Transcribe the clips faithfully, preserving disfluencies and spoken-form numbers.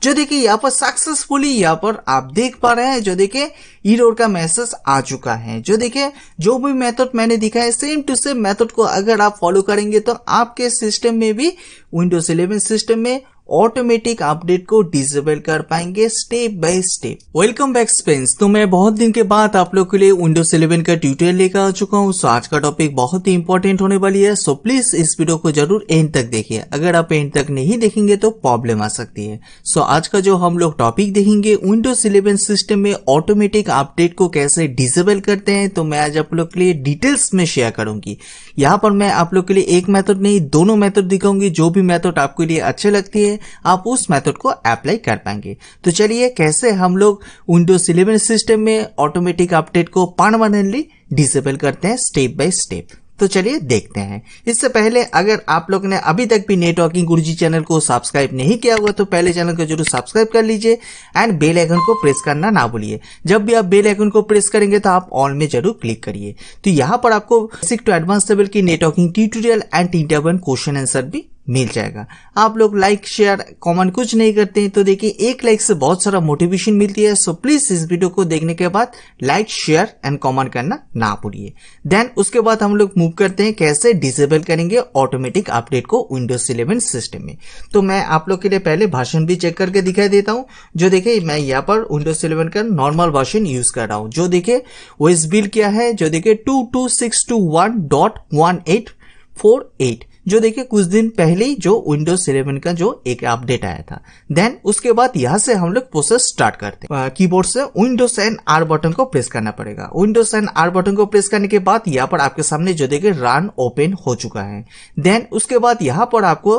जो देखिए यहाँ पर सक्सेसफुली यहाँ पर आप देख पा रहे हैं जो देखिए एरर का मैसेज आ चुका है। जो देखिए जो भी मेथड मैंने दिखाया सेम टू सेम मेथड को अगर आप फॉलो करेंगे तो आपके सिस्टम में भी विंडोज इलेवन सिस्टम में ऑटोमेटिक अपडेट को डिसेबल कर पाएंगे step by step. Welcome back friends, तो मैं बहुत दिन के बाद आप लोग के लिए विंडोज इलेवन का ट्यूटोरियल लेकर आ चुका हूं। सो आज का टॉपिक बहुत ही इंपॉर्टेंट होने वाली है, सो प्लीज इस वीडियो को जरूर एंड तक देखिए। अगर आप एंड तक नहीं देखेंगे तो प्रॉब्लम आ सकती है। सो आज का जो हम लोग टॉपिक देखेंगे विंडोज इलेवन सिस्टम में ऑटोमेटिक अपडेट को कैसे डिसेबल करते हैं, तो मैं आज आप लोग के लिए डिटेल्स में शेयर करूंगी। यहाँ पर मैं आप लोग के लिए एक मेथड नहीं दोनों मेथड दिखाऊंगी। जो भी मेथड आपके लिए अच्छे लगती है आप उस मेथड को अप्लाई कर पाएंगे। तो चलिए कैसे हम लोग विंडोज इलेवन सिस्टम में ऑटोमेटिक अपडेट को परमानेंटली डिसेबल करते हैं स्टेप बाय स्टेप। तो चलिए देखते हैं। इससे पहले अगर आप लोग ने अभी तक भी नेटवर्किंग गुरुजी चैनल को सब्सक्राइब नहीं किया हुआ तो पहले चैनल को जरूर सब्सक्राइब कर लीजिए एंड बेल आइकन को प्रेस करना ना भूलिए। जब भी आप बेल आइकन को प्रेस करेंगे तो आप ऑल में जरूर क्लिक करिए। तो यहाँ पर आपको बेसिक टू एडवांस लेवल की networking tutorial and interview question answer भी मिल जाएगा। आप लोग लाइक शेयर कमेंट कुछ नहीं करते हैं तो देखिए एक लाइक से बहुत सारा मोटिवेशन मिलती है। सो प्लीज इस वीडियो को देखने के बाद लाइक शेयर एंड कमेंट करना ना भूलिए। देन उसके बाद हम लोग मूव करते हैं कैसे डिसेबल करेंगे ऑटोमेटिक अपडेट को विंडोज इलेवन सिस्टम में। तो मैं आप लोग के लिए पहले वर्जन भी चेक करके दिखाई देता हूं। जो देखिए मैं यहाँ पर विंडोज इलेवन का नॉर्मल वर्जन यूज कर रहा हूं। जो देखिए ओएस बिल्ड क्या है, जो देखिए two two six two one dot one eight four eight, जो देखिए कुछ दिन पहले ही जो विंडोज इलेवन का जो एक अपडेट आया था। देन उसके बाद यहां से हम लोग प्रोसेस स्टार्ट करते हैं। कीबोर्ड से विंडोज एंड आर बटन को प्रेस करना पड़ेगा। विंडोज एंड आर बटन को प्रेस करने के बाद यहाँ पर आपके सामने जो देखिए रन ओपन हो चुका है। देन उसके बाद यहाँ पर आपको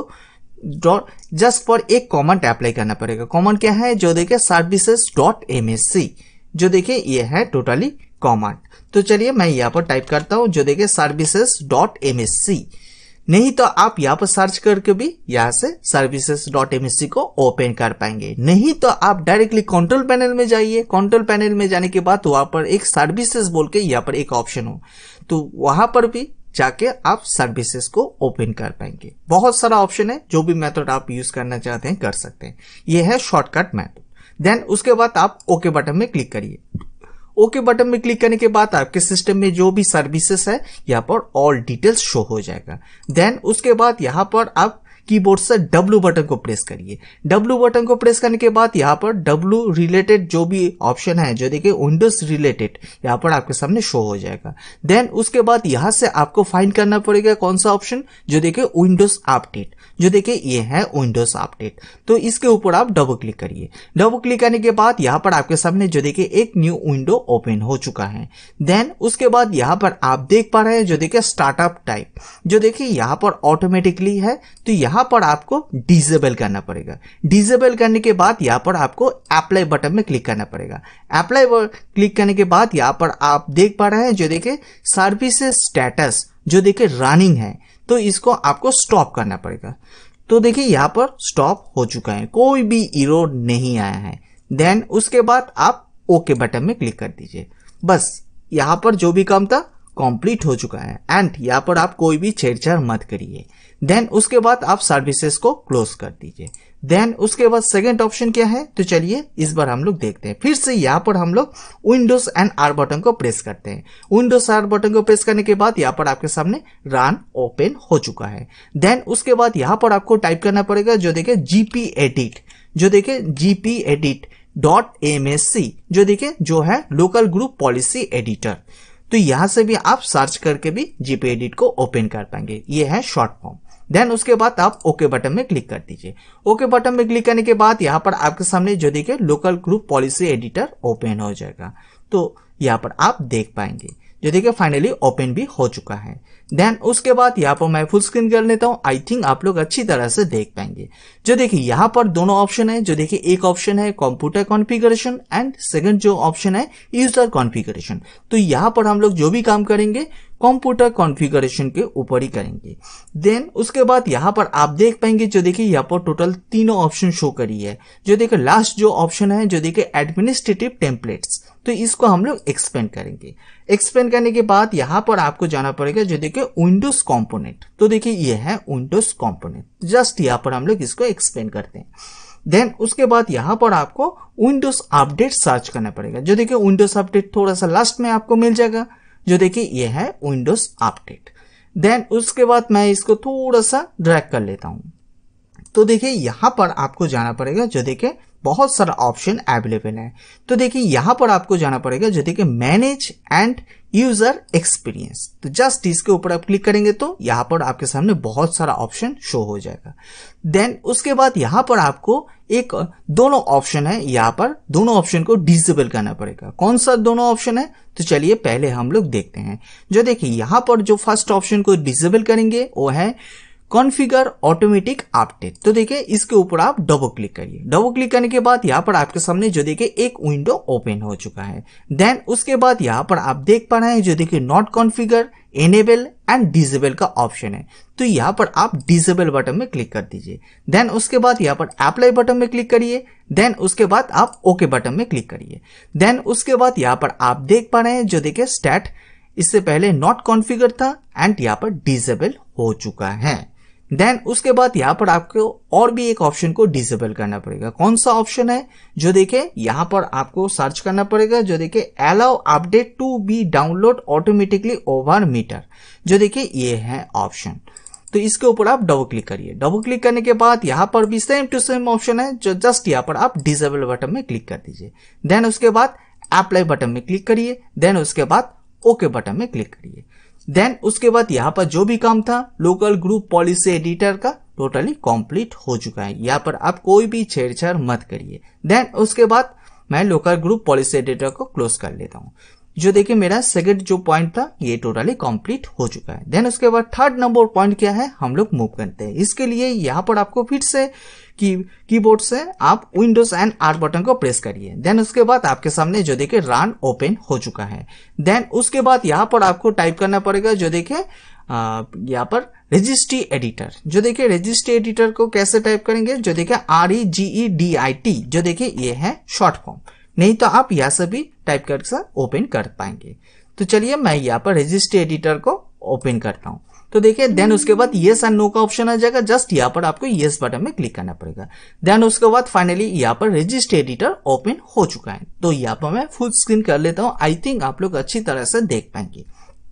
जस्ट फॉर एक कमेंट अप्लाई करना पड़ेगा। कमेंट क्या है, जो देखिए services dot M S C, जो देखिए ये है टोटली कमेंट। तो चलिए मैं यहाँ पर टाइप करता हूं, जो देखिए services dot M S C. नहीं तो आप यहाँ पर सर्च करके भी यहाँ से services dot M S C को ओपन कर पाएंगे। नहीं तो आप डायरेक्टली कंट्रोल पैनल में जाइए। कंट्रोल पैनल में जाने के बाद वहां पर एक सर्विसेज बोल के यहाँ पर एक ऑप्शन हो, तो वहां पर भी जाके आप सर्विसेज को ओपन कर पाएंगे। बहुत सारा ऑप्शन है, जो भी मेथड आप यूज करना चाहते हैं कर सकते हैं। यह है शॉर्टकट मेथड। देन उसके बाद आप ओके बटन में क्लिक करिए। ओके okay बटन में क्लिक करने के बाद आपके सिस्टम में जो भी सर्विसेज है यहाँ पर ऑल डिटेल्स शो हो जाएगा। देन उसके बाद यहाँ पर आप कीबोर्ड से डब्ल्यू बटन को प्रेस करिए। डब्ल्यू बटन को प्रेस करने के बाद यहाँ पर डब्ल्यू रिलेटेड जो भी ऑप्शन है, जो देखिए विंडोज रिलेटेड, यहाँ पर आपके सामने शो हो जाएगा। देन उसके बाद यहाँ से आपको फाइंड करना पड़ेगा कौन सा ऑप्शन, जो देखिए विंडोज अपडेट, जो देखिए ये है विंडोज अपडेट। तो इसके ऊपर आप डबल क्लिक करिए। डबल क्लिक करने के बाद यहाँ पर आपके सामने जो देखिए एक न्यू विंडो ओपन हो चुका है। देन उसके बाद यहाँ पर आप देख पा रहे हैं जो देखिए स्टार्टअप टाइप, जो देखिए यहाँ पर ऑटोमेटिकली है, तो यहाँ पर आपको डिसेबल करना पड़ेगा। डिसेबल करने के बाद यहाँ पर आपको अप्लाई बटन में क्लिक करना पड़ेगा। अप्लाई क्लिक करने के बाद यहाँ पर आप देख पा रहे हैं जो देखिए सर्विसेज स्टेटस, जो देखिए रनिंग है, तो इसको आपको स्टॉप करना पड़ेगा। तो देखिए यहाँ पर स्टॉप हो चुका है, कोई भी एरर नहीं आया है। देन उसके बाद आप ओके बटन में क्लिक कर दीजिए। बस यहाँ पर जो भी काम था कंप्लीट हो चुका है एंड यहाँ पर आप कोई भी छेड़छाड़ मत करिए। देन उसके बाद आप सर्विसेज को क्लोज कर दीजिए। देन उसके बाद सेकंड ऑप्शन क्या है, तो चलिए इस बार हम लोग देखते हैं। फिर से यहाँ पर हम लोग विंडोज एंड आर बटन को प्रेस करते हैं। विंडोज आर बटन को प्रेस करने के बाद यहाँ पर आपके सामने रन ओपन हो चुका है। देन उसके बाद यहाँ पर आपको टाइप करना पड़ेगा, जो देखिए जीपी एडिट, जो देखिए GP edit dot M S C, जो देखिए जो है लोकल ग्रुप पॉलिसी एडिटर। तो यहां से भी आप सर्च करके भी जीपी एडिट को ओपन कर पाएंगे। ये है शॉर्ट फॉर्म। देन उसके बाद आप ओके बटन में क्लिक कर दीजिए। ओके बटन में क्लिक करने के बाद यहाँ पर आपके सामने जो देखिए local group policy editor open हो जाएगा। तो यहाँ पर आप देख पाएंगे जो देखिए फाइनली ओपन भी हो चुका है। देन उसके बाद यहाँ पर मैं फुल स्क्रीन कर लेता हूँ। आई थिंक आप लोग अच्छी तरह से देख पाएंगे। जो देखिए यहाँ पर दोनों ऑप्शन है, जो देखिए एक ऑप्शन है कंप्यूटर कॉन्फ़िगरेशन एंड सेकंड जो ऑप्शन है यूजर कॉन्फ़िगरेशन। तो यहाँ पर हम लोग जो भी काम करेंगे कंप्यूटर कॉन्फ़िगरेशन के ऊपर ही करेंगे। देन उसके बाद यहाँ पर आप देख पाएंगे जो देखिए यहाँ पर टोटल तीनों ऑप्शन शो करी है। जो देखिए लास्ट जो ऑप्शन है, जो देखिए एडमिनिस्ट्रेटिव टेम्पलेट्स, तो इसको हम लोग एक्सपेंड करेंगे। एक्सपेंड करने के बाद यहाँ पर आपको जाना पड़ेगा जो देखिए विंडोज कंपोनेंट। तो देखिए ये है विंडोज कंपोनेंट। जस्ट यहाँ पर हम लोग इसको एक्सपेंड करते हैं। देन उसके बाद यहाँ पर आपको विंडोज अपडेट सर्च करना पड़ेगा। जो देखिए विंडोज अपडेट थोड़ा सा लास्ट में आपको मिल जाएगा। जो देखिए ये है विंडोज अपडेट। देन उसके बाद मैं इसको थोड़ा सा ड्रैग कर लेता हूं। तो देखिए यहां पर आपको जाना पड़ेगा। जो देखिए बहुत सारा ऑप्शन अवेलेबल है। तो देखिए यहां पर आपको जाना पड़ेगा। जो देखिए मैनेज एंड यूजर एक्सपीरियंस, तो जस्ट इसके ऊपर आप क्लिक करेंगे तो यहां पर आपके सामने बहुत सारा ऑप्शन शो हो जाएगा। देन उसके बाद यहां पर आपको एक दोनों ऑप्शन है, यहां पर दोनों ऑप्शन को डिसेबल करना पड़ेगा। कौन सा दोनों ऑप्शन है, तो चलिए पहले हम लोग देखते हैं। जो देखिए यहां पर जो फर्स्ट ऑप्शन को डिसेबल करेंगे वो है कॉन्फ़िगर ऑटोमेटिक अपडेट। तो देखिए इसके ऊपर आप डबल क्लिक करिए। डबल क्लिक करने के बाद यहाँ पर आपके सामने जो देखिए एक विंडो ओपन हो चुका है। देन उसके बाद यहाँ पर आप देख पा रहे हैं जो देखिए not configure, enable and disable का ऑप्शन है। तो यहाँ पर आप डिसेबल बटन में क्लिक कर दीजिए। देन उसके बाद यहाँ पर अप्लाई बटन में क्लिक करिए। देन उसके बाद आप ओके बटन में क्लिक करिए। देन उसके बाद यहाँ पर आप देख पा रहे हैं जो देखिए स्टैट इससे पहले नॉट कॉन्फ़िगर था एंड यहाँ पर डिसेबल हो चुका है। देन उसके बाद यहाँ पर आपको और भी एक ऑप्शन को डिसेबल करना पड़ेगा। कौन सा ऑप्शन है, जो देखिए यहाँ पर आपको सर्च करना पड़ेगा। जो देखिए allow update to be download automatically over meter. जो देखिए ये है ऑप्शन। तो इसके ऊपर आप डबल क्लिक करिए। डबल क्लिक करने के बाद यहाँ पर भी सेम टू सेम ऑप्शन है। जो जस्ट यहाँ पर आप डिसेबल बटन में क्लिक कर दीजिए। देन उसके बाद अप्लाई बटन में क्लिक करिए। देन उसके बाद ओके बटन में क्लिक करिए। देन उसके बाद यहाँ पर जो भी काम था लोकल ग्रुप पॉलिसी एडिटर का टोटली कंप्लीट हो चुका है। यहाँ पर आप कोई भी छेड़छाड़ मत करिए। देन उसके बाद मैं लोकल ग्रुप पॉलिसी एडिटर को क्लोज कर लेता हूँ। जो देखिए मेरा सेकंड जो पॉइंट था ये टोटली कंप्लीट हो चुका है। देन उसके बाद थर्ड नंबर पॉइंट क्या है, हम लोग मूव करते हैं। इसके लिए यहाँ पर आपको फिर से की कीबोर्ड से आप विंडोज एंड आर बटन को प्रेस करिए। देन उसके बाद आपके सामने जो देखिए रन ओपन हो चुका है। देन उसके बाद यहाँ पर आपको टाइप करना पड़ेगा जो देखिए यहाँ पर रजिस्ट्री एडिटर। जो देखिए रजिस्ट्री एडिटर को कैसे टाइप करेंगे, जो देखिए R E G E D I T. जो देखिए ये है शॉर्ट फॉर्म, नहीं तो आप यहाँ से भी टाइप करके ओपन कर पाएंगे। तो चलिए मैं यहाँ पर रजिस्ट्री एडिटर को ओपन करता हूँ। तो देखिए देन उसके बाद येस एंड नो का ऑप्शन आ जाएगा। जस्ट यहाँ पर आपको येस बटन में क्लिक करना पड़ेगा। देन उसके बाद फाइनली यहाँ पर रजिस्ट्री एडिटर ओपन हो चुका है। तो यहाँ पर मैं फुल स्क्रीन कर लेता हूँ। आई थिंक आप लोग अच्छी तरह से देख पाएंगे।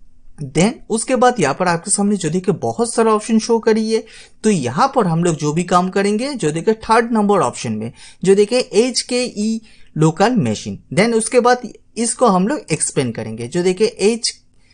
देन उसके बाद यहाँ पर आपके सामने जो देखिए बहुत सारा ऑप्शन शो करिए। तो यहाँ पर हम लोग जो भी काम करेंगे, जो देखिए थर्ड नंबर ऑप्शन में जो देखिए H K E local machine. Then उसके बाद इसको हम लोग एक्सपेंड करेंगे। जो देखिए H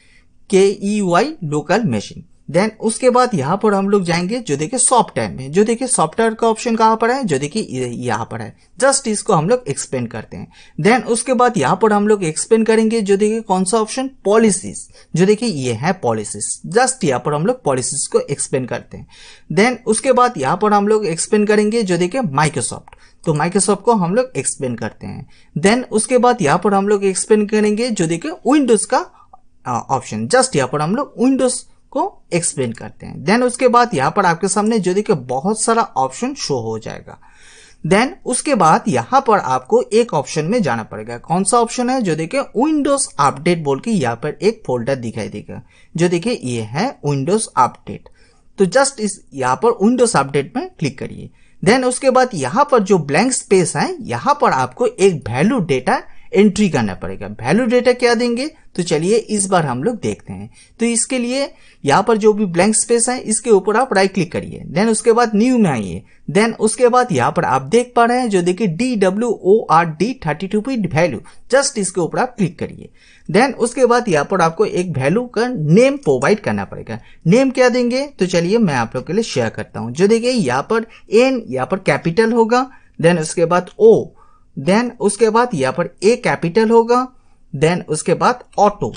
K E Y local machine. Then उसके बाद यहाँ पर हम लोग जाएंगे जो देखिए सॉफ्टवेयर में। जो देखिए सॉफ्टवेयर का ऑप्शन कहाँ पर है, जो देखिए यहाँ पर है। जस्ट इसको हम लोग एक्सपेंड करते हैं। देन उसके बाद यहाँ पर हम लोग एक्सपेंड करेंगे जो देखिए कौन सा ऑप्शन, पॉलिसीज। जो देखिए ये है पॉलिसीज। जस्ट यहाँ पर हम लोग पॉलिसीज को एक्सपेंड करते हैं। देन उसके बाद यहाँ पर हम लोग एक्सपेंड करेंगे जो देखिए माइक्रोसॉफ्ट। तो माइक्रोसॉफ्ट को हम लोग एक्सपेंड करते हैं। देन उसके बाद यहाँ पर हम लोग एक्सपेंड करेंगे जो देखिए विंडोज का ऑप्शन। जस्ट यहाँ पर हम लोग विंडोज को एक्सप्लेन करते हैं। देन उसके बाद यहाँ पर आपके सामने जो देखिए बहुत सारा ऑप्शन शो हो जाएगा। देन उसके बाद यहाँ पर आपको एक ऑप्शन में जाना पड़ेगा। कौन सा ऑप्शन है, जो देखिए विंडोज अपडेट बोल के यहाँ पर एक फोल्डर दिखाई देगा। जो देखिए ये है विंडोज अपडेट। तो जस्ट इस यहाँ पर विंडोज अपडेट में क्लिक करिए। देन उसके बाद यहाँ पर जो ब्लैंक स्पेस है यहाँ पर आपको एक वैल्यू डेटा एंट्री करना पड़ेगा। वैल्यू डेटा क्या देंगे, तो चलिए इस बार हम लोग देखते हैं। तो इसके लिए यहाँ पर जो भी ब्लैंक स्पेस है इसके ऊपर आप राइट क्लिक करिए। देन उसके बाद न्यू में आइए। देन उसके बाद यहाँ पर आप देख पा रहे हैं जो देखिए D W O R D thirty two bit value. Just इसके ऊपर आप क्लिक करिए। देन उसके बाद यहाँ पर आपको एक वैल्यू का नेम प्रोवाइड करना पड़ेगा। नेम क्या देंगे, तो चलिए मैं आप लोग के लिए शेयर करता हूँ। जो देखिए यहाँ पर एन यहाँ पर कैपिटल होगा। देन उसके बाद ओ। देन उसके बाद यहाँ पर ए कैपिटल होगा। देन उसके बाद ऑटो।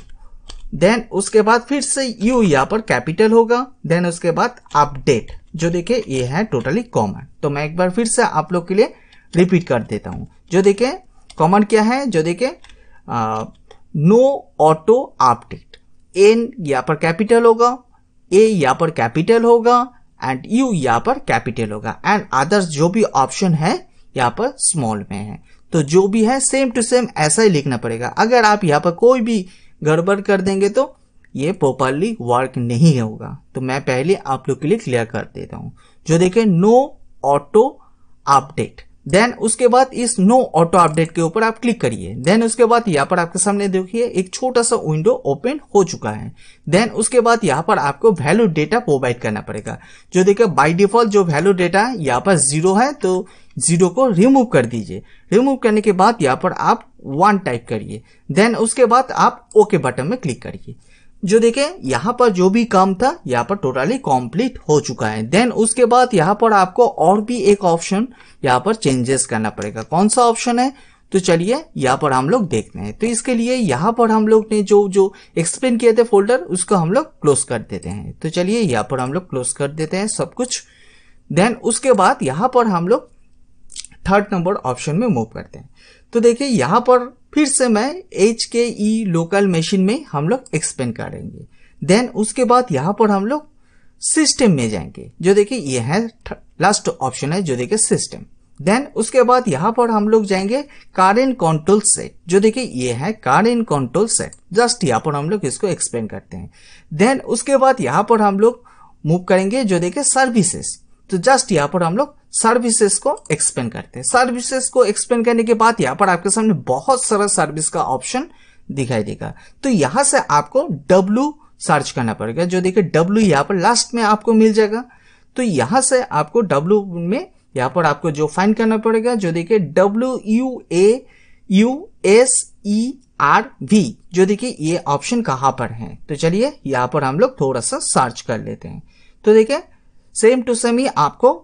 देन उसके बाद फिर से यू यहाँ पर कैपिटल होगा। देन उसके बाद अपडेट। जो देखिए ये है टोटली कॉमन। तो मैं एक बार फिर से आप लोग के लिए रिपीट कर देता हूं। जो देखिए कॉमन क्या है, जो देखिए नो ऑटो अपडेट। एन यहाँ पर कैपिटल होगा, ए यहाँ पर कैपिटल होगा एंड यू यहाँ पर कैपिटल होगा एंड अदर्स जो भी ऑप्शन है यहाँ पर स्मॉल में है। तो जो भी है सेम टू सेम ऐसा ही लिखना पड़ेगा। अगर आप यहाँ पर कोई भी गड़बड़ कर देंगे तो ये प्रॉपरली वर्क नहीं होगा। तो मैं पहले आप लोग के लिए क्लियर कर देता हूँ। जो देखिए नो ऑटो अपडेट। देन उसके बाद इस नो ऑटो अपडेट के ऊपर आप क्लिक करिए। देन उसके बाद यहाँ पर आपके सामने देखिए एक छोटा सा विंडो ओपन हो चुका है। देन उसके बाद यहाँ पर आपको वैल्यू डेटा प्रोवाइड करना पड़ेगा। जो देखिए बाय डिफॉल्ट जो वैल्यू डेटा है यहाँ पर जीरो है, तो जीरो को रिमूव कर दीजिए। रिमूव करने के बाद यहाँ पर आप वन टाइप करिए। देन उसके बाद आप ओके बटन में क्लिक करिए। जो देखे यहाँ पर जो भी काम था यहाँ पर टोटली कंप्लीट हो चुका है। देन उसके बाद यहाँ पर आपको और भी एक ऑप्शन यहाँ पर चेंजेस करना पड़ेगा। कौन सा ऑप्शन है, तो चलिए यहाँ पर हम लोग देखते हैं। तो इसके लिए यहाँ पर हम लोग ने जो जो एक्सप्लेन किए थे फोल्डर, उसको हम लोग क्लोज कर देते हैं। तो चलिए यहाँ पर हम लोग क्लोज कर देते हैं सब कुछ। देन उसके बाद यहाँ पर हम लोग थर्ड नंबर ऑप्शन में मूव करते हैं। तो देखिए यहाँ पर फिर से मैं H K E local machine में हम लोग एक्सपेंड करेंगे। देन उसके बाद यहाँ पर हम लोग सिस्टम में जाएंगे। जो देखिए ये है लास्ट ऑप्शन है, जो देखिए सिस्टम। देन उसके बाद यहाँ पर हम लोग जाएंगे करेंट कंट्रोल सेट। जो देखिए ये है करेंट कंट्रोल सेट। जस्ट यहाँ पर हम लोग इसको एक्सपेंड करते हैं। देन उसके बाद यहाँ पर हम लोग मूव करेंगे जो देखिए सर्विसेज। तो जस्ट यहाँ पर हम लोग सर्विसेज को एक्सपेंड करते हैं। सर्विसेज को एक्सपेंड करने के बाद यहाँ पर आपके सामने बहुत सारा सर्विस का ऑप्शन दिखाई देगा। तो यहाँ से आपको डब्ल्यू सर्च करना पड़ेगा। जो देखिए डब्ल्यू यहाँ पर लास्ट में आपको मिल जाएगा। तो यहाँ से आपको डब्ल्यू में यहाँ पर आपको जो फाइंड करना पड़ेगा, जो देखिए W U A U S E R V. जो देखिए ये ऑप्शन कहाँ पर है, तो चलिए यहाँ पर हम लोग थोड़ा सा सर्च कर लेते हैं। तो देखिए सेम टू सेम ही आपको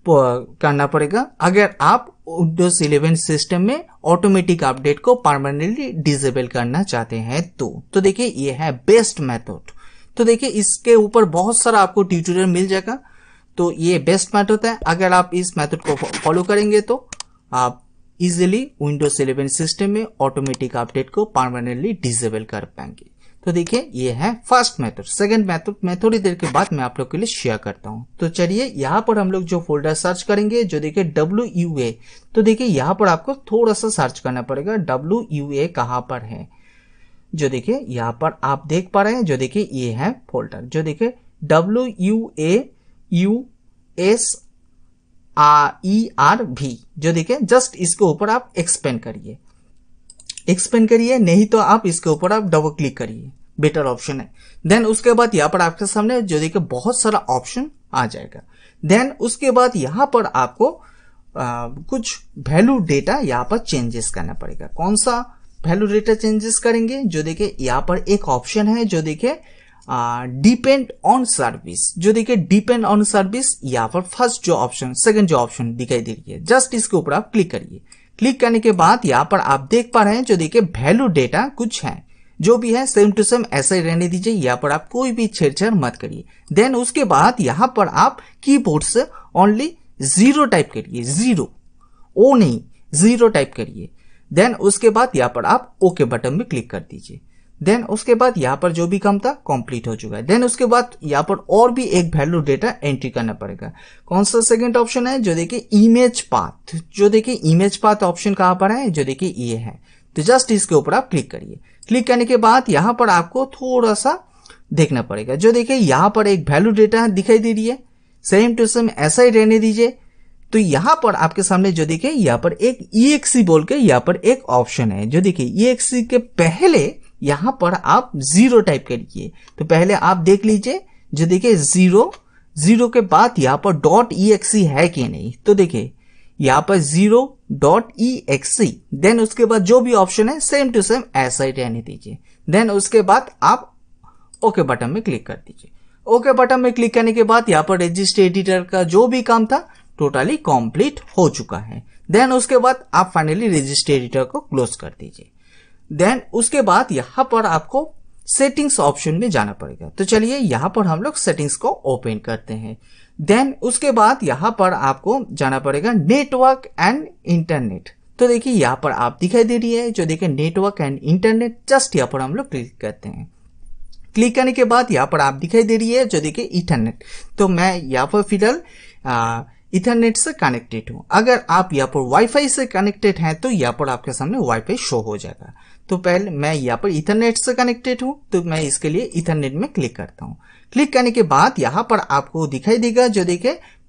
करना पड़ेगा अगर आप विंडोज इलेवन सिस्टम में ऑटोमेटिक अपडेट को परमानेंटली डिसेबल करना चाहते हैं। तो तो देखिए ये है बेस्ट मेथड। तो देखिए इसके ऊपर बहुत सारा आपको ट्यूटोरियल मिल जाएगा। तो ये बेस्ट मेथड है। अगर आप इस मेथड को फॉलो करेंगे तो आप इजीली विंडोज इलेवन सिस्टम में ऑटोमेटिक अपडेट को परमानेंटली डिसेबल कर पाएंगे। तो देखिए ये है फर्स्ट मेथड। सेकंड मेथड मैं थोड़ी देर के बाद मैं आप लोग के लिए शेयर करता हूं। तो चलिए यहाँ पर हम लोग जो फोल्डर सर्च करेंगे, जो देखिए डब्ल्यू यू ए। तो देखिए यहाँ पर आपको थोड़ा सा सर्च करना पड़ेगा डब्ल्यू यू ए कहाँ पर है। जो देखिए यहाँ पर आप देख पा रहे हैं, जो देखिए ये है फोल्डर। जो देखिए W U A U S E R V. जो देखिए जस्ट इसके ऊपर आप एक्सपेंड करिए एक्सपेंड करिए नहीं तो आप इसके ऊपर आप डबल क्लिक करिए, बेटर ऑप्शन है। देन उसके बाद यहाँ पर आपके सामने जो देखिए बहुत सारा ऑप्शन आ जाएगा। देन उसके बाद यहाँ पर आपको आ, कुछ वैल्यू डेटा यहाँ पर चेंजेस करना पड़ेगा। कौन सा वैल्यू डेटा चेंजेस करेंगे, जो देखिए यहाँ पर एक ऑप्शन है जो देखिए डिपेंड ऑन सर्विस। जो देखिए डिपेंड ऑन सर्विस यहाँ पर फर्स्ट जो ऑप्शन सेकंड जो ऑप्शन दिखाई दे रही है, जस्ट इसके ऊपर आप क्लिक करिए। क्लिक करने के बाद यहाँ पर आप देख पा रहे हैं जो देखिए वैल्यू डेटा कुछ है, जो भी है सेम टू सेम ऐसा ही रहने दीजिए। यहाँ पर आप कोई भी छेड़छाड़ मत करिए। देन उसके बाद यहाँ पर आप कीबोर्ड से ओनली जीरो टाइप करिए, जीरो ओ नहीं जीरो टाइप करिए। देन उसके बाद यहाँ पर आप ओके बटन में क्लिक कर दीजिए। देन उसके बाद यहाँ पर जो भी काम था कंप्लीट हो चुका है। देन उसके बाद यहाँ पर और भी एक वैल्यू डेटा एंट्री करना पड़ेगा। कौन सा सेकंड ऑप्शन है, जो देखिए इमेज पाथ। जो देखिए इमेज पाथ ऑप्शन कहाँ पर है, जो देखिए ये है। तो जस्ट इसके ऊपर आप क्लिक करिए। क्लिक करने के बाद यहाँ पर आपको थोड़ा सा देखना पड़ेगा। जो देखिए यहाँ पर एक वैल्यू डेटा दिखाई दे रही है, सेम टू सेम ऐसा ही रहने दीजिए। तो यहाँ पर आपके सामने जो देखिए यहाँ पर एक ई एक्स ई बोल के यहाँ पर एक ऑप्शन है। जो देखिए ई एक्स ई के पहले यहाँ पर आप जीरो टाइप करिए। तो पहले आप देख लीजिए, जो देखिए जीरो जीरो के बाद यहाँ पर डॉट ई एक्स ई है कि नहीं। तो देखिए यहाँ पर zero dot E X E. Then उसके बाद जो भी ऑप्शन है सेम टू सेम ऐसा ही रहने दीजिए। देन उसके बाद आप ओके बटन में क्लिक कर दीजिए। ओके बटन में क्लिक करने के बाद यहाँ पर रजिस्टर एडिटर का जो भी काम था टोटली कंप्लीट हो चुका है। देन उसके बाद आप फाइनली रजिस्टर एडिटर को क्लोज कर दीजिए। देन उसके बाद यहाँ पर आपको सेटिंग्स ऑप्शन में जाना पड़ेगा। तो चलिए यहाँ पर हम लोग सेटिंग्स को ओपन करते हैं। देन उसके बाद यहाँ पर आपको जाना पड़ेगा नेटवर्क एंड इंटरनेट। तो देखिए यहाँ पर आप दिखाई दे रही है, जो देखिए नेटवर्क एंड इंटरनेट। जस्ट यहाँ पर हम लोग क्लिक करते हैं। क्लिक करने के बाद यहाँ पर आप दिखाई दे रही है, जो देखिए इंटरनेट। तो मैं यहाँ पर फिलहाल इथरनेट से कनेक्टेड हूं। अगर आप यहाँ पर वाईफाई से कनेक्टेड हैं तो यहाँ पर आपके सामने वाईफाई शो हो जाएगा। तो पहले मैं यहाँ पर इथरनेट से कनेक्टेड हूं, तो मैं इसके लिए इथरनेट में क्लिक करता हूं। क्लिक करने के बाद यहाँ पर आपको दिखाई देगा, जो देखिए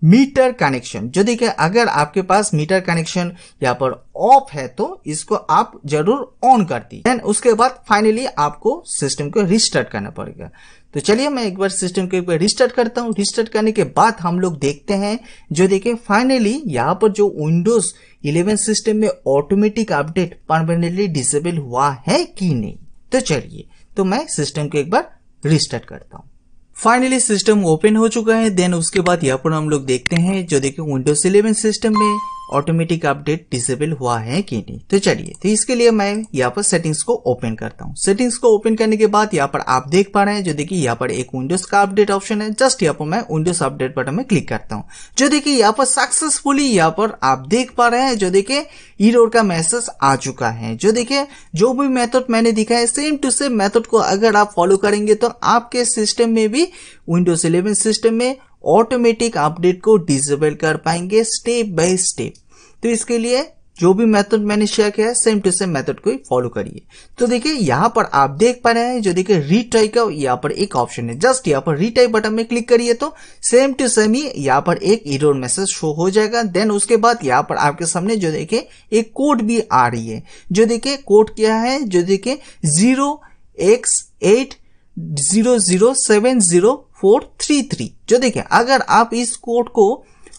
मीटर कनेक्शन। जो देखिए अगर आपके पास मीटर कनेक्शन यहाँ पर ऑफ है तो इसको आप जरूर ऑन कर दी। देन उसके बाद फाइनली आपको सिस्टम को रिस्टार्ट करना पड़ेगा। तो चलिए मैं एक बार सिस्टम को एक बार रिस्टार्ट करता हूँ। रिस्टार्ट करने के बाद हम लोग देखते हैं, जो देखिए फाइनली यहाँ पर जो विंडोज इलेवन सिस्टम में ऑटोमेटिक अपडेट परमानेंटली डिसेबल हुआ है कि नहीं। तो चलिए तो मैं सिस्टम को एक बार रिस्टार्ट करता हूँ। फाइनली सिस्टम ओपन हो चुका है। देन उसके बाद यहाँ पर हम लोग देखते हैं, जो देखिए विंडोज इलेवन सिस्टम में ऑटोमेटिक अपडेट डिसेबल हुआ है कि नहीं। तो चलिए तो इसके लिए मैं यहाँ पर सेटिंग्स को ओपन करता हूँ। सेटिंग्स को ओपन करने के बाद यहाँ पर आप देख पा रहे हैं, जो देखिए यहाँ पर एक विंडोज का अपडेट ऑप्शन है। जस्ट यहाँ पर मैं विंडोज अपडेट बटन में क्लिक करता हूँ। जो देखिए यहाँ पर सक्सेसफुली यहाँ पर आप देख पा रहे हैं, जो देखिए एरर का मैसेज आ चुका है। जो देखिए जो भी मेथड मैंने दिखाया सेम टू सेम मेथड को अगर आप फॉलो करेंगे तो आपके सिस्टम में भी विंडोज इलेवन सिस्टम में ऑटोमेटिक अपडेट को डिसेबल कर पाएंगे स्टेप बाय स्टेप। तो इसके लिए जो भी मेथड मैंने शेयर किया है सेम टू सेम मेथड को ही फॉलो करिए। तो देखिए यहाँ पर आप देख पा रहे हैं, जो देखिए रीट्राई का यहाँ पर एक ऑप्शन है। जस्ट यहाँ पर रीट्राई बटन में क्लिक करिए तो सेम टू सेम ही यहाँ पर एक एरर मैसेज शो हो जाएगा। देन उसके बाद यहाँ पर आपके सामने जो देखिए एक कोड भी आ रही है। जो देखिए कोड क्या है, जो देखिए zero X eight zero zero seven zero four three three. जो देखिए अगर आप इस कोड को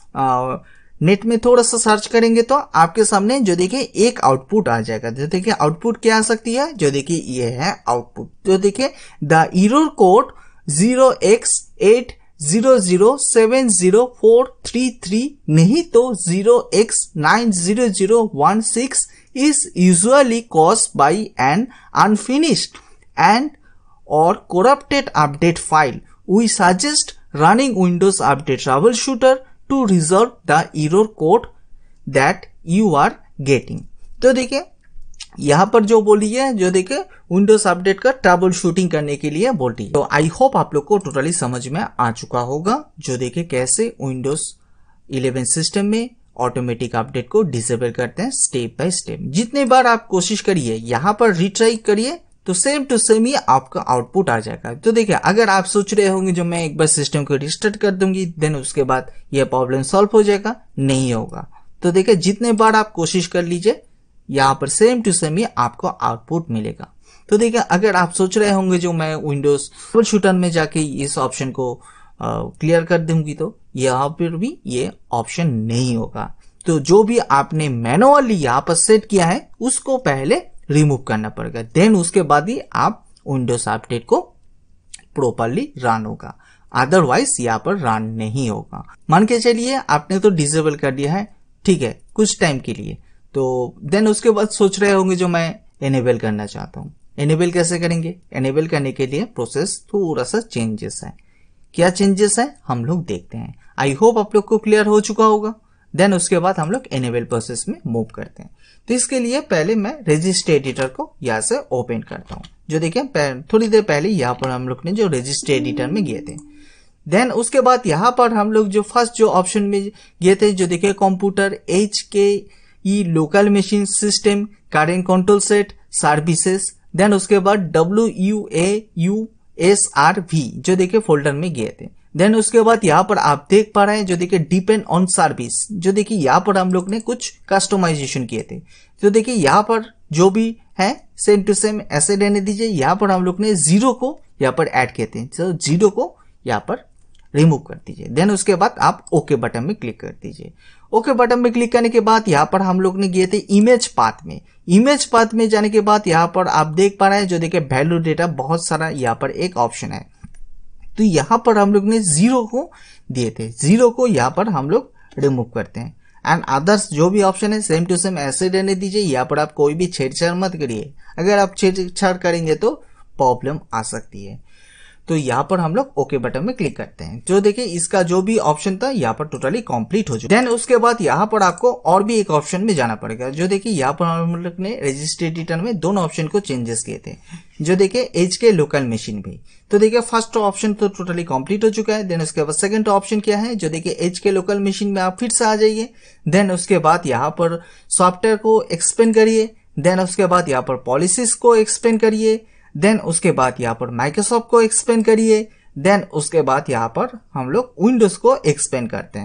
आ, नेट में थोड़ा सा सर्च करेंगे तो आपके सामने जो देखिए एक आउटपुट आ जाएगा। जो देखिए आउटपुट क्या आ सकती है, जो देखिए ये है आउटपुट। जो देखिए the error code zero X eight zero zero seven zero four three three नहीं तो zero X nine zero zero one six is usually caused by an unfinished and or corrupted update file. We suggest running Windows Update Troubleshooter to resolve the error code that you are getting. तो देखिए यहाँ पर जो बोली है, जो देखिए Windows update का ट्रबल शूटिंग करने के लिए बोलती है। तो आई होप आप लोग को टोटली समझ में आ चुका होगा, जो देखिए कैसे विंडोज इलेवन सिस्टम में ऑटोमेटिक अपडेट को डिसेबल करते हैं स्टेप बाय स्टेप। जितने बार आप कोशिश करिए, यहाँ पर रिट्राई करिए तो सेम टू सेम ही आपका आउटपुट आ जाएगा। तो देखिए अगर आप सोच रहे होंगे जो मैं एक बार सिस्टम को रिस्टार्ट कर दूंगी देन उसके बाद ये प्रॉब्लम सॉल्व हो जाएगा, नहीं होगा। तो देखिए जितने बार आप कोशिश कर लीजिए यहाँ पर सेम टू सेम ही आपको आउटपुट मिलेगा। तो देखिए अगर आप सोच रहे होंगे जो मैं विंडोज ट्रबल शूटर में जाके इस ऑप्शन को क्लियर कर दूंगी तो यहाँ पर भी ये ऑप्शन नहीं होगा। तो जो भी आपने मैनुअली यहाँ पर सेट किया है उसको पहले रिमूव करना पड़ेगा, देन उसके बाद ही आप विंडोज अपडेट को प्रॉपरली रन होगा, अदरवाइज यहाँ पर रन नहीं होगा। मान के चलिए आपने तो डिसेबल कर दिया है, ठीक है, कुछ टाइम के लिए, तो देन उसके बाद सोच रहे होंगे जो मैं एनेबल करना चाहता हूँ। एनेबल कैसे करेंगे? एनेबल करने के लिए प्रोसेस थोड़ा सा चेंजेस है। क्या चेंजेस है हम लोग देखते हैं। आई होप आप लोग को क्लियर हो चुका होगा। देन उसके बाद हम लोग एनेबल प्रोसेस में मूव करते हैं। तो इसके लिए पहले मैं रजिस्टर एडिटर को यहाँ से ओपन करता हूँ। जो देखिए थोड़ी देर पहले यहाँ पर हम लोग ने जो रजिस्टर एडिटर में गए थे, देन उसके बाद यहाँ पर हम लोग जो फर्स्ट जो ऑप्शन में गए थे, जो देखिए computer H K E local machine system current control set services, then उसके बाद W U A U S R V जो देखिए फोल्डर में गए थे। देन उसके बाद यहाँ पर आप देख पा रहे हैं जो देखिए डिपेंड ऑन सर्विस, जो देखिए यहाँ पर हम लोग ने कुछ कस्टमाइजेशन किए थे। तो देखिए यहाँ पर जो भी है सेम टू सेम ऐसे रहने दीजिए। यहाँ पर हम लोग ने जीरो को यहाँ पर ऐड किए थे, तो जीरो को यहाँ पर रिमूव कर दीजिए। देन उसके बाद आप ओके बटन में क्लिक कर दीजिए। ओके बटन में क्लिक करने के बाद यहाँ पर हम लोग ने गए थे इमेज पाथ में। इमेज पाथ में जाने के बाद यहाँ पर आप देख पा रहे हैं जो देखिए वैल्यू डेटा बहुत सारा यहाँ पर एक ऑप्शन है। तो यहाँ पर हम लोग ने जीरो को दिए थे, जीरो को यहाँ पर हम लोग रिमूव करते हैं। एंड अदर्स जो भी ऑप्शन है सेम टू सेम ऐसे रहने दीजिए। यहाँ पर आप कोई भी छेड़छाड़ मत करिए, अगर आप छेड़छाड़ करेंगे तो प्रॉब्लम आ सकती है। तो यहाँ पर हम लोग ओके बटन में क्लिक करते हैं। जो देखिए इसका जो भी ऑप्शन था यहाँ पर टोटली कंप्लीट हो चुका है। देन उसके बाद यहाँ पर आपको और भी एक ऑप्शन में जाना पड़ेगा। जो देखिए यहाँ पर हम लोग ने रजिस्टर एडिटर में दोनों ऑप्शन को चेंजेस किए थे, जो देखिए एच के लोकल मशीन भी। तो देखिए फर्स्ट ऑप्शन तो टोटली कंप्लीट हो चुका है। देन उसके बाद सेकंड ऑप्शन क्या है, जो देखिए एच के लोकल मशीन में आप फिर से आ जाइए। देन उसके बाद यहाँ पर सॉफ्टवेयर को एक्सपेंड करिए। देन उसके बाद यहाँ पर पॉलिसीज को एक्सपेंड करिए। देन उसके बाद यहाँ पर माइक्रोसॉफ्ट को एक्सपेंड करिए। देन उसके बाद यहाँ पर हम लोग विंडोज को एक्सपेंड करते हैं।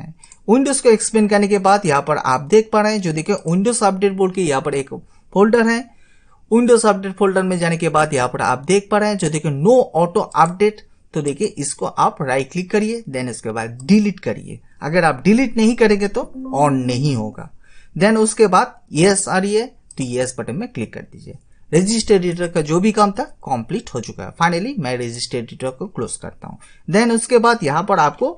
विंडोज को एक्सपेंड करने के बाद यहाँ पर आप देख पा रहे हैं जो देखिए विंडोज अपडेट बोल के यहाँ पर एक फोल्डर है। विंडोज अपडेट फोल्डर में जाने के बाद यहाँ पर आप देख पा रहे हैं जो देखिए नो ऑटो अपडेट। तो देखिए इसको आप राइट क्लिक करिए, देन उसके बाद डिलीट करिए। अगर आप डिलीट नहीं करेंगे तो ऑन नहीं होगा। देन उसके बाद यस आ रही है तो यस बटन में क्लिक कर दीजिए। रजिस्टर एडिटर का जो भी काम था कंप्लीट हो चुका है। फाइनली मैं रजिस्टर एडिटर को क्लोज करता हूं। देन उसके बाद यहाँ पर आपको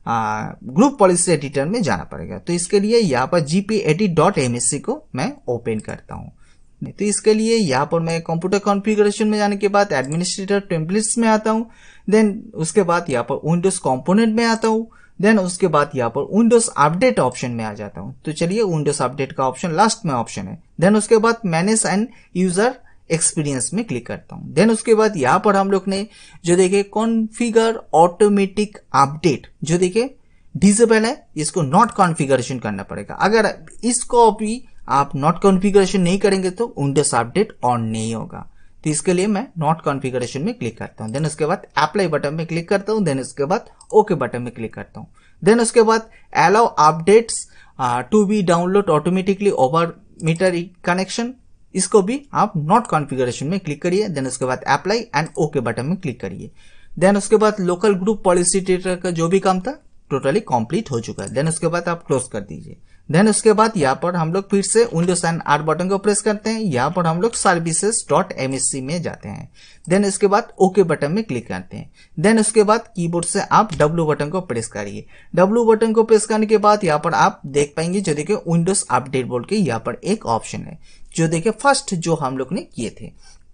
ग्रुप पॉलिसी एडिटर में जाना पड़ेगा। तो इसके लिए यहाँ पर जीपी एडिट डॉट एमएससी को मैं ओपन करता हूं। तो इसके लिए यहाँ पर मैं कंप्यूटर कॉन्फ़िगरेशन में जाने के बाद एडमिनिस्ट्रेटर टेम्पलेट्स में आता हूं। देन उसके बाद यहाँ पर विंडोज कंपोनेंट में आता हूं। देन उसके बाद यहाँ पर विंडोज अपडेट ऑप्शन में आ जाता हूं। तो चलिए विंडोज अपडेट का ऑप्शन लास्ट में ऑप्शन है। देन उसके बाद मैनेज एंड यूजर एक्सपीरियंस में क्लिक करता हूं। देन उसके बाद यहाँ पर हम लोग ने जो देखे कॉन्फ़िगर ऑटोमेटिक अपडेट जो देखे डिसेबल है, इसको नॉट कॉन्फ़िगरेशन करना पड़ेगा। अगर इसको भी आप नॉट कॉन्फ़िगरेशन नहीं करेंगे तो विंडोज अपडेट ऑन नहीं होगा। तो इसके लिए मैं नॉट कॉन्फ़िगरेशन में क्लिक करता हूं। देन उसके बाद अप्लाई बटन में क्लिक करता हूं। देन उसके बाद ओके बटन में क्लिक करता हूं। देन उसके बाद allow updates to be download automatically over meter connection, इसको भी आप नॉट कॉन्फ़िगरेशन में क्लिक करिए। देन उसके बाद अप्लाई एंड ओके बटन में क्लिक करिए। देन उसके बाद लोकल ग्रुप पॉलिसी एडिटर का जो भी काम था टोटली कंप्लीट हो चुका है। देन उसके बाद आप क्लोज कर दीजिए। देन उसके बाद यहाँ पर हम लोग फिर से विंडोज एंड आर बटन को प्रेस करते हैं। यहाँ पर हम लोग सर्विसेज डॉट एमएससी में जाते हैं। देन उसके बाद ओके बटन में क्लिक करते हैं। देन उसके बाद कीबोर्ड से आप डब्ल्यू बटन को प्रेस करिए। डब्ल्यू बटन को प्रेस करने के बाद यहाँ पर आप देख पाएंगे जो देखिए विंडोज अपडेट बोल के यहाँ पर एक ऑप्शन है जो देखिए फर्स्ट जो हम लोग ने किए थे।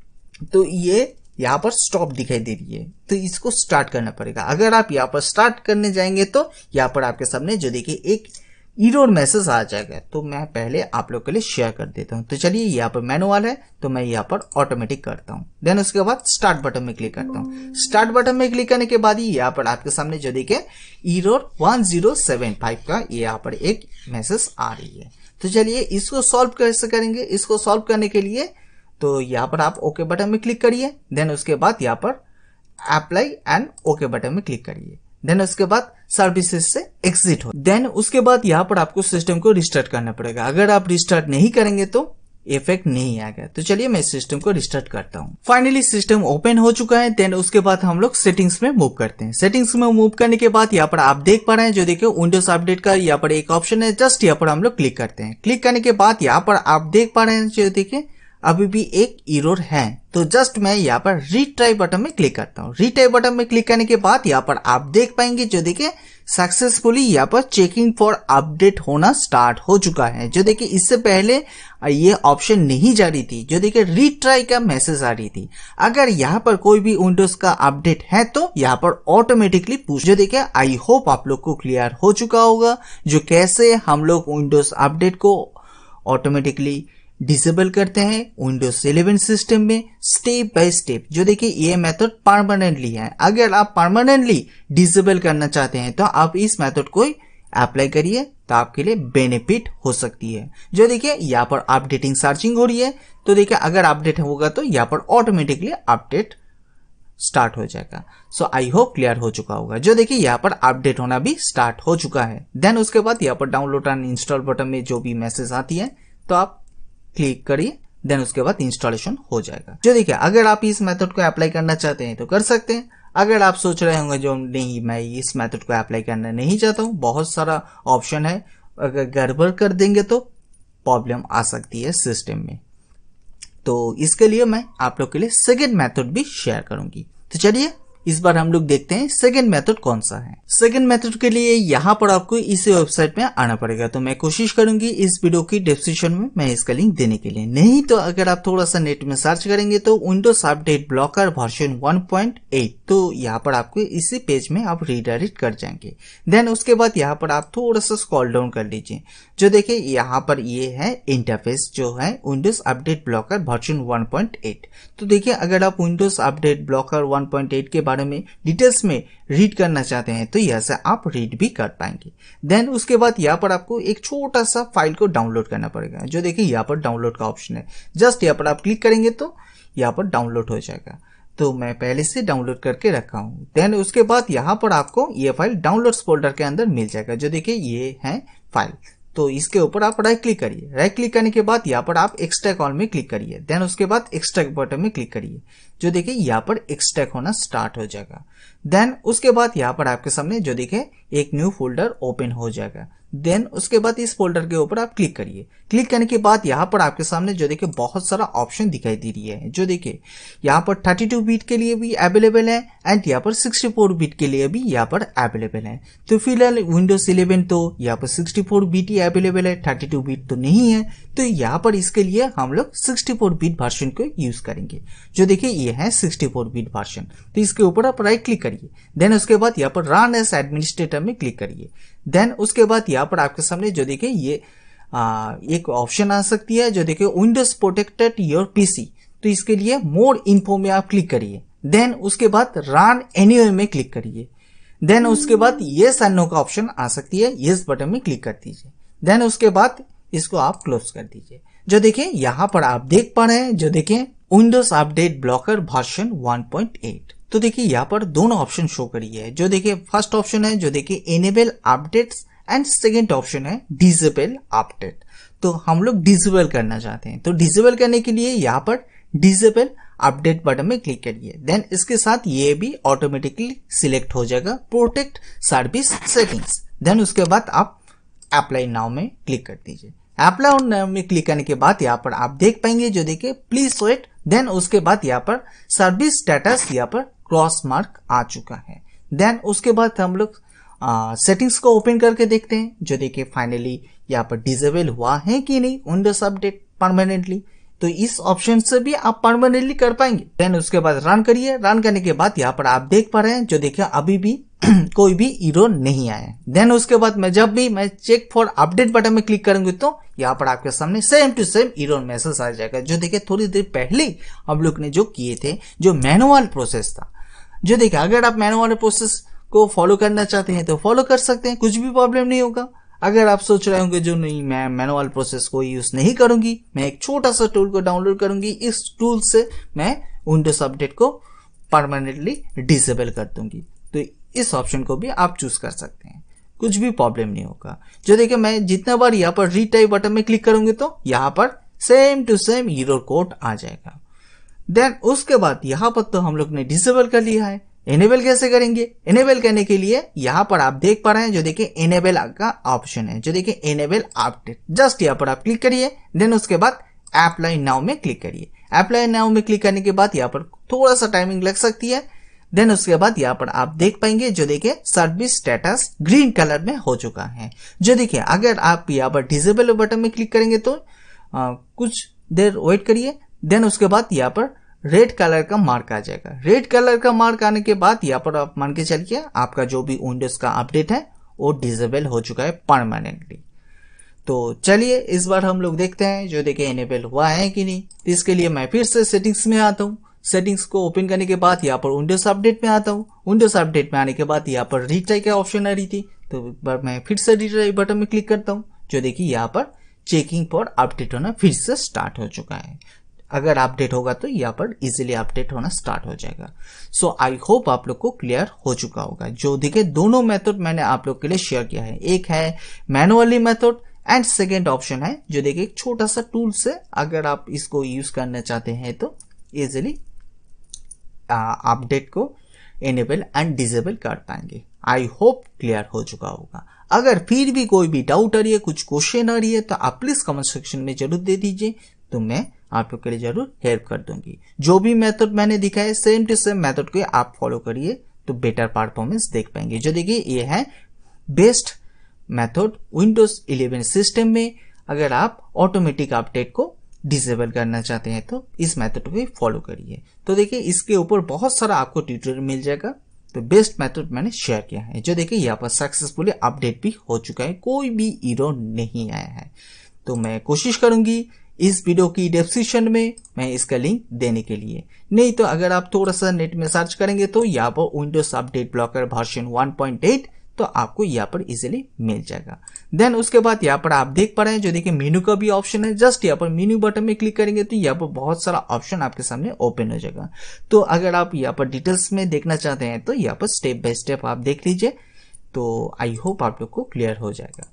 तो ये यहाँ पर स्टॉप दिखाई दे रही है, तो इसको स्टार्ट करना पड़ेगा। अगर आप यहाँ पर स्टार्ट करने जाएंगे तो यहाँ पर आपके सामने जो देखिए एक एरर मैसेज आ जाएगा। तो मैं पहले आप लोग के लिए शेयर कर देता हूँ। तो चलिए यहाँ पर मैनुअल है तो मैं यहाँ पर ऑटोमेटिक करता हूँ। देन उसके बाद स्टार्ट बटन में क्लिक करता हूँ। स्टार्ट बटन में क्लिक करने के बाद ही यहाँ पर आपके सामने जो देखिए error one zero seven five का यहाँ पर एक मैसेज आ रही है। तो चलिए इसको सॉल्व कैसे करेंगे। इसको सॉल्व करने के लिए तो यहाँ पर आप ओके बटन में क्लिक करिए। देन उसके बाद यहाँ पर अप्लाई एंड ओके बटन में क्लिक करिए। देन उसके बाद सर्विसेज से एग्जिट हो। देन उसके बाद यहाँ पर आपको सिस्टम को रिस्टार्ट करना पड़ेगा। अगर आप रिस्टार्ट नहीं करेंगे तो इफेक्ट नहीं आएगा। तो चलिए मैं सिस्टम को रिस्टार्ट करता हूँ। फाइनली सिस्टम ओपन हो चुका है। देन उसके बाद हम लोग सेटिंग्स में मूव करते हैं। सेटिंग्स में मूव करने के बाद यहाँ पर आप देख पा रहे हैं जो देखिए विंडोज अपडेट का यहाँ पर एक ऑप्शन है। जस्ट यहाँ पर हम लोग क्लिक करते हैं। क्लिक करने के बाद यहाँ पर आप देख पा रहे हैं जो देखिए अभी भी एक एरर है। तो जस्ट मैं यहाँ पर रीट्राई बटन में क्लिक करता हूँ। रीट्राई बटन में क्लिक करने के बाद यहाँ पर आप देख पाएंगे जो देखिए सक्सेसफुली यहाँ पर चेकिंग फॉर अपडेट होना स्टार्ट हो चुका है। जो देखिए इससे पहले ये ऑप्शन नहीं जा रही थी, जो देखिए रीट्राई का मैसेज आ रही थी। अगर यहाँ पर कोई भी विंडोज का अपडेट है तो यहाँ पर ऑटोमेटिकली पुश। जो देखिए आई होप आप लोग को क्लियर हो चुका होगा जो कैसे हम लोग विंडोज अपडेट को ऑटोमेटिकली डिसेबल करते हैं विंडोज इलेवन सिस्टम में स्टेप बाय स्टेप। जो देखिए ये मेथड परमानेंटली है। अगर आप परमानेंटली डिसेबल करना चाहते हैं तो आप इस मेथड को अप्लाई करिए तो आपके लिए बेनिफिट हो सकती है। जो देखिए यहाँ पर अपडेटिंग सर्चिंग हो रही है। तो देखिए अगर अपडेट होगा तो यहाँ पर ऑटोमेटिकली अपडेट स्टार्ट हो जाएगा। सो आई होप क्लियर हो चुका होगा। जो देखिए यहाँ पर अपडेट होना भी स्टार्ट हो चुका है। देन उसके बाद यहाँ पर डाउनलोड एंड इंस्टॉल बटन में जो भी मैसेज आती है तो आप क्लिक करिए। देन उसके बाद इंस्टॉलेशन हो जाएगा। जो देखिए अगर आप इस मेथड को अप्लाई करना चाहते हैं तो कर सकते हैं। अगर आप सोच रहे होंगे जो नहीं मैं इस मेथड को अप्लाई करना नहीं चाहता हूँ, बहुत सारा ऑप्शन है, अगर गड़बड़ कर देंगे तो प्रॉब्लम आ सकती है सिस्टम में। तो इसके लिए मैं आप लोग के लिए सेकेंड मेथड भी शेयर करूंगी। तो चलिए इस बार हम लोग देखते हैं सेकंड मेथड कौन सा है। सेकंड मेथड के लिए यहाँ पर आपको इसी वेबसाइट में आना पड़ेगा। तो मैं कोशिश करूंगी इस वीडियो की डिस्क्रिप्शन में मैं इसका लिंक देने के लिए। नहीं तो अगर आप थोड़ा सा नेट में सर्च करेंगे तो Windows update blocker version one point eight, तो यहाँ पर आपको इसी पेज में आप रीडायरेक्ट कर जाएंगे। देन उसके बाद यहाँ पर आप थोड़ा सा स्क्रॉल डाउन कर लीजिए। जो देखिए यहाँ पर ये है इंटरफेस जो है Windows update blocker version one point eight. तो देखिए अगर आप Windows update blocker one point eight के बारे में डिटेल्स में रीड करना चाहते हैं तो यहाँ से आप रीड भी कर पाएंगे। देन उसके बाद यहाँ पर आपको एक छोटा सा फाइल को डाउनलोड करना पड़ेगा। जो देखिए यहाँ पर डाउनलोड का ऑप्शन है, जस्ट यहाँ पर आप क्लिक करेंगे तो यहाँ पर डाउनलोड हो जाएगा। तो मैं पहले से डाउनलोड करके रखा हूँ। देन उसके बाद यहाँ पर आपको ये फाइल डाउनलोड्स फोल्डर के अंदर मिल जाएगा, जो देखिए ये है फाइल। तो इसके ऊपर आप राइट क्लिक करिए। राइट क्लिक करने के बाद यहाँ पर आप एक्सट्रैक्ट ऑल में क्लिक करिए। देन उसके बाद एक्सट्रैक्ट बटन में क्लिक करिए, जो देखिए यहाँ पर एक्सट्रैक्ट होना स्टार्ट हो जाएगा। देन उसके बाद यहाँ पर आपके सामने जो देखिए एक न्यू फोल्डर ओपन हो जाएगा। देन उसके बाद इस फोल्डर के ऊपर आप क्लिक करिए। क्लिक करने के बाद यहाँ पर आपके सामने जो देखिए बहुत सारा ऑप्शन दिखाई दे रही है, जो देखिए यहाँ पर थर्टी टू बिट के लिए भी अवेलेबल है एंड यहाँ पर सिक्सटी फोर बिट के लिए भी यहाँ पर अवेलेबल है। तो फिलहाल विंडोज इलेवन तो यहाँ पर सिक्सटी फोर बिट ही अवेलेबल है, थर्टी टू बिट तो नहीं है। तो यहाँ पर इसके लिए हम लोग सिक्सटी फोर बिट वर्जन को यूज करेंगे, जो देखिए ये है सिक्सटी फोर बिट वर्जन। तो इसके ऊपर आप राइट क्लिक करिए। देन उसके बाद यहाँ पर रन एज एडमिनिस्ट्रेटर में क्लिक करिए। देन उसके बाद यहाँ पर आपके सामने जो देखिए ये आ, एक ऑप्शन आ सकती है, जो देखिए विंडोज प्रोटेक्टेड योर पीसी। तो इसके लिए मोर इन्फो में आप क्लिक करिए। देन उसके बाद रन एनीवे में क्लिक करिए। देन उसके बाद येस एंड नो का ऑप्शन आ सकती है, येस बटन में क्लिक कर दीजिए। देन उसके बाद इसको आप क्लोज कर दीजिए। जो देखिए यहाँ पर आप देख पा रहे हैं, जो देखिए Windows update blocker version one point eight. तो देखिए यहाँ पर दोनों ऑप्शन शो करी है। जो देखिए फर्स्ट ऑप्शन है जो देखिए enable updates and second option है डिसेबल अपडेट। तो हम लोग डिसेबल करना चाहते हैं, तो डिसेबल करने के लिए यहाँ पर डिसेबल अपडेट बटन में क्लिक करिए। देन इसके साथ ये भी ऑटोमेटिकली सिलेक्ट हो जाएगा प्रोटेक्ट सर्विस सेटिंग्स। देन उसके बाद आप अप्लाई नाउ में क्लिक कर दीजिए। अप्लाई नाउ में क्लिक करने के बाद यहाँ पर आप देख पाएंगे जो देखिए प्लीज वेट। देन उसके बाद यहाँ पर सर्विस स्टेटस यहाँ पर क्रॉस मार्क आ चुका है। देन उसके बाद हम लोग सेटिंग्स को ओपन करके देखते हैं, जो देखिए फाइनली यहाँ पर डिसेबल हुआ है कि नहीं विंडोज अपडेट परमानेंटली। तो इस ऑप्शन से भी आप परमानेंटली कर पाएंगे। देन उसके बाद रन करिए। रन करने के बाद यहाँ पर आप देख पा रहे हैं जो देखिए अभी भी कोई भी एरर नहीं आया है। देन उसके बाद मैं जब भी मैं चेक फॉर अपडेट बटन में क्लिक करूंगी तो यहाँ पर आपके सामने same to same error message आ जाएगा, जो देखिए थोड़ी देर पहले हम लोग ने जो किए थे, जो मैनुअल प्रोसेस था। जो देखिए अगर आप मैनुअल प्रोसेस को फॉलो करना चाहते हैं तो फॉलो कर सकते हैं, कुछ भी प्रॉब्लम नहीं होगा। अगर आप सोच रहे होंगे जो नहीं मैं मैनुअल प्रोसेस को यूज नहीं करूंगी, मैं एक छोटा सा टूल को डाउनलोड करूंगी, इस टूल से मैं विंडोज अपडेट को परमानेंटली डिसेबल कर दूंगी, तो इस ऑप्शन को भी आप चूज कर सकते हैं, कुछ भी प्रॉब्लम नहीं होगा। जो देखिए मैं जितना बार यहाँ पर रीटाइप बटन में क्लिक करूंगी तो यहाँ पर same to same error code आ जाएगा। देन उसके बाद यहाँ पर तो हम लोग ने डिसेबल कर लिया है। इनेबल कैसे करेंगे? इनेबल करने के लिए यहाँ पर आप देख पा रहे हैं जो देखिए इनेबल का ऑप्शन है, जो देखिए इनेबल अपडेट। जस्ट यहाँ पर आप क्लिक करिए। देन उसके बाद अप्लाई नाउ में क्लिक करिए। अप्लाई नाउ में क्लिक करने के बाद यहाँ पर थोड़ा सा टाइमिंग लग सकती है। देन उसके बाद यहाँ पर आप देख पाएंगे जो देखिए सर्विस स्टेटस ग्रीन कलर में हो चुका है। जो देखिए अगर आप यहाँ पर डिसेबल बटन में क्लिक करेंगे तो आ, कुछ देर वेट करिए। देन उसके बाद यहाँ पर रेड कलर का मार्क आ जाएगा। रेड कलर का मार्क आने के बाद यहाँ पर आप मान के चलिए आपका जो भी विंडोज का अपडेट है वो डिसेबल हो चुका है परमानेंटली। तो चलिए इस बार हम लोग देखते हैं जो देखिए इनेबल हुआ है कि नहीं। तो इसके लिए मैं फिर से सेटिंग्स में आता हूँ। सेटिंग्स को ओपन करने के बाद यहाँ पर विंडोज अपडेट में आता हूँ। विंडोज अपडेट में आने के बाद यहाँ पर रीट्राई का ऑप्शन आ रही थी, तो एक बार मैं फिर से रीट्राई बटन में क्लिक करता हूँ। जो देखिए यहाँ पर चेकिंग फॉर अपडेट होना फिर से स्टार्ट हो चुका है। अगर अपडेट होगा तो यहाँ पर इजीली अपडेट होना स्टार्ट हो जाएगा। सो आई होप आप लोग को क्लियर हो चुका होगा। जो देखिए दोनों मेथड मैंने आप लोग के लिए शेयर किया है, एक है manually method and second option है जो देखिए एक छोटा सा टूल से अगर आप इसको यूज करना चाहते हैं तो इजीली अपडेट को इनेबल एंड डिसेबल कर पाएंगे। आई होप क्लियर हो चुका होगा। अगर फिर भी कोई भी डाउट आ रही है, कुछ क्वेश्चन आ रही है तो आप प्लीज कमेंट सेक्शन में जरूर दे दीजिए, तो मैं आप लोग के लिए जरूर हेल्प कर दूंगी। जो भी मेथड मैंने दिखाया सेम टू सेम मेथड को आप फॉलो करिए तो बेटर परफॉर्मेंस देख पाएंगे। जो देखिए ये है best method Windows eleven system में। अगर आप ऑटोमेटिक अपडेट को डिसेबल करना चाहते हैं तो इस मेथड को फॉलो करिए। तो देखिए इसके ऊपर बहुत सारा आपको ट्यूटोरियल मिल जाएगा। तो बेस्ट मेथड मैंने शेयर किया है। जो देखिए यहाँ पर सक्सेसफुली अपडेट भी हो चुका है, कोई भी एरर नहीं आया है। तो मैं कोशिश करूंगी इस वीडियो की डिस्क्रिप्शन में मैं इसका लिंक देने के लिए। नहीं तो अगर आप थोड़ा सा नेट में सर्च करेंगे तो यहाँ पर Windows update blocker version one point eight तो आपको यहाँ पर इजीली मिल जाएगा। देन उसके बाद यहाँ पर आप देख पा रहे हैं जो देखिए मेनू का भी ऑप्शन है। जस्ट यहाँ पर मेनू बटन में क्लिक करेंगे तो यहाँ पर बहुत सारा ऑप्शन आपके सामने ओपन हो जाएगा। तो अगर आप यहाँ पर डिटेल्स में देखना चाहते हैं तो यहाँ पर स्टेप बाय स्टेप आप देख लीजिए। तो आई होप आप लोग को क्लियर हो जाएगा।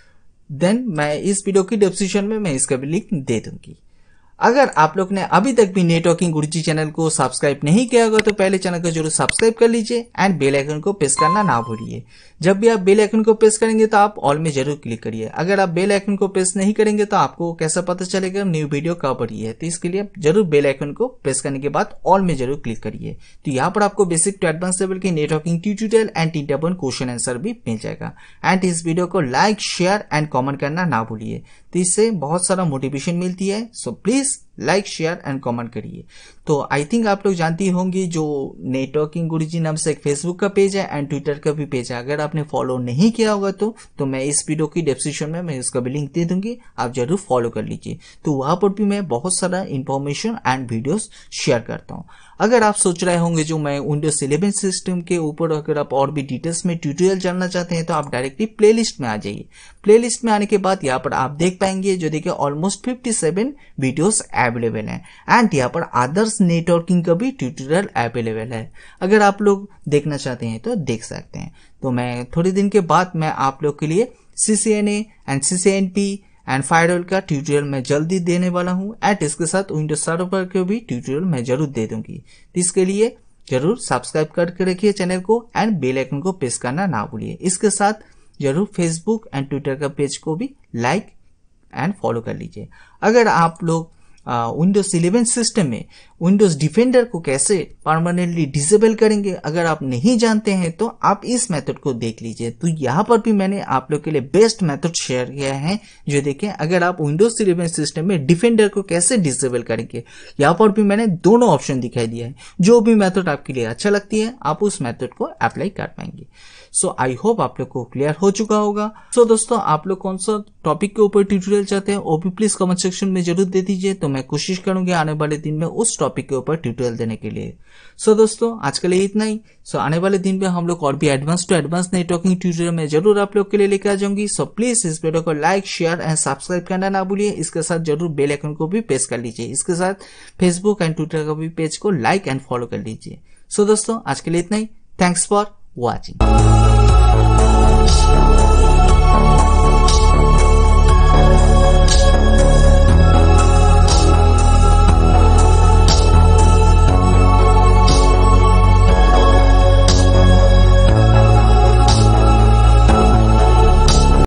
देन मैं इस वीडियो की डिस्क्रिप्शन में मैं इसका भी लिंक दे दूंगी। अगर आप लोग ने अभी तक भी नेटवर्किंग गुरुजी चैनल को सब्सक्राइब नहीं किया होगा तो पहले चैनल को जरूर सब्सक्राइब कर लीजिए एंड बेल आइकन को प्रेस करना ना भूलिए। जब भी आप बेल आइकन को प्रेस करेंगे तो आप ऑल में जरूर क्लिक करिए। अगर आप बेल आइकन को प्रेस नहीं करेंगे तो आपको कैसा पता चलेगा न्यू वीडियो कब आ रही है। तो इसके लिए जरूर बेल आइकन को प्रेस करने के बाद ऑल में जरूर क्लिक करिए। तो यहाँ पर आपको बेसिक टू एडवांस लेवल के नेटवर्किंग ट्यूटोरियल एंड तीन वन क्वेश्चन आंसर भी मिल जाएगा। एंड इस वीडियो को लाइक शेयर एंड कॉमेंट करना ना भूलिए। तो इससे बहुत सारा मोटिवेशन मिलती है। So please like share and comment करिए। तो आई थिंक आप लोग जानती होंगे जो नेटवर्किंग गुरुजी नाम से एक फेसबुक का पेज है एंड ट्विटर का भी पेज है। अगर आपने फॉलो नहीं किया होगा तो तो मैं इस वीडियो की डिस्क्रिप्शन में मैं इसका भी लिंक दे दूंगी, आप जरूर फॉलो कर लीजिए। तो वहां पर भी मैं बहुत सारा इंफॉर्मेशन एंड वीडियोस शेयर करता हूँ। अगर आप सोच रहे होंगे जो मैं विंडोज इलेवन सिस्टम के ऊपर अगर आप और भी डिटेल्स में ट्यूटोरियल जानना चाहते हैं तो आप डायरेक्टली प्लेलिस्ट में आ जाइए। प्लेलिस्ट में आने के बाद यहाँ पर आप देख पाएंगे जो देखिए ऑलमोस्ट सत्तावन वीडियोस अवेलेबल है एंड यहाँ पर अदर्स नेटवर्किंग का भी ट्यूटोरियल अवेलेबल है। अगर आप लोग देखना चाहते हैं तो देख सकते हैं। तो मैं थोड़े दिन के बाद मैं आप लोग के लिए CCNA and CCNP and firewall का ट्यूटोरियल मैं जल्दी देने वाला हूं एंड इसके साथ विंडोज सर्वर के भी ट्यूटोरियल मैं जरूर दे दूंगी। तो इसके लिए जरूर सब्सक्राइब करके रखिए चैनल को एंड बेल आइकन को प्रेस करना ना भूलिए। इसके साथ जरूर फेसबुक एंड ट्विटर का पेज को भी लाइक एंड फॉलो कर लीजिए। अगर आप लोग विंडोज इलेवन सिस्टम में विंडोज डिफेंडर को कैसे परमानेंटली डिसेबल करेंगे अगर आप नहीं जानते हैं तो आप इस मेथड को देख लीजिए। तो यहाँ पर भी मैंने आप लोग के लिए बेस्ट मेथड शेयर किया है जो देखें अगर आप विंडोज इलेवन सिस्टम में डिफेंडर को कैसे डिसेबल करेंगे। यहाँ पर भी मैंने दोनों ऑप्शन दिखाई दिया है। जो भी मेथड आपके लिए अच्छा लगती है आप उस मेथड को अप्लाई कर पाएंगे। सो आई होप आप लोग को क्लियर हो चुका होगा। सो so, दोस्तों आप लोग कौन सा टॉपिक के ऊपर ट्यूटोरियल चाहते हैं वो भी प्लीज कमेंट सेक्शन में जरूर दे दीजिए। तो मैं कोशिश करूंगी आने वाले दिन में उस टॉपिक के ऊपर ट्यूटोरियल देने के लिए। सो so, दोस्तों आज के लिए इतना ही। सो so, आने वाले दिन में हम लोग और भी advance to advance networking tutorial में जरूर आप लोग के लिए लेकर आ जाऊंगी। सो प्लीज इस वीडियो को लाइक शेयर एंड सब्सक्राइब करना ना भूलिए। इसके साथ जरूर बेल आइकन को भी प्रेस कर लीजिए। इसके साथ फेसबुक एंड ट्विटर का भी पेज को लाइक एंड फॉलो कर लीजिए। सो so, दोस्तों आज के लिए इतना ही। Thanks for watching.